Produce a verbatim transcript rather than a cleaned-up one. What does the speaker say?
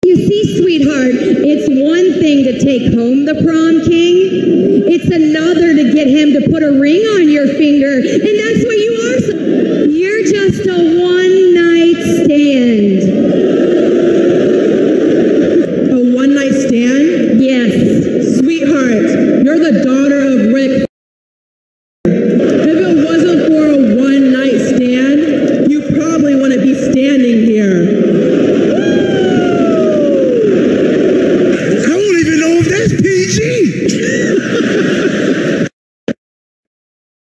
You see, sweetheart, it's one thing to take home the prom king. It's another to get him to put a ring on your finger, and that's what you are. You're just a one